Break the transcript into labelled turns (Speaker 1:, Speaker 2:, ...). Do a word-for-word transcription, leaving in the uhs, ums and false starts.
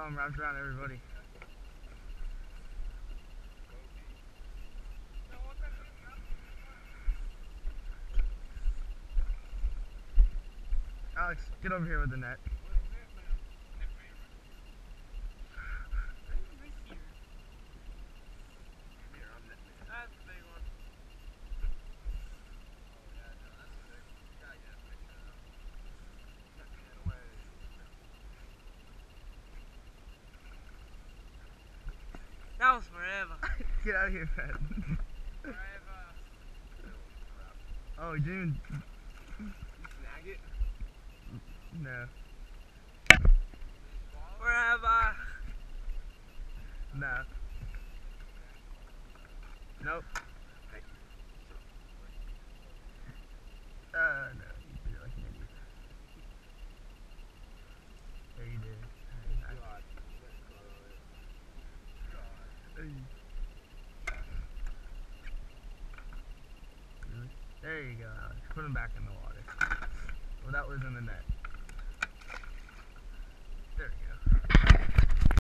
Speaker 1: um, wrapped around everybody. Alex, get over here with the net.
Speaker 2: That was forever.
Speaker 1: Get out of here, Fred.
Speaker 2: Forever.
Speaker 1: Oh, you didn't even...
Speaker 3: Snag it?
Speaker 1: No.
Speaker 2: Forever.
Speaker 1: No. Nope. Uh, no. You did it like an idiot. Yeah, you did. I, I,
Speaker 3: God.
Speaker 1: Hey. There you go, Alex. Put him back in the water. Well, that was in the net. There we go.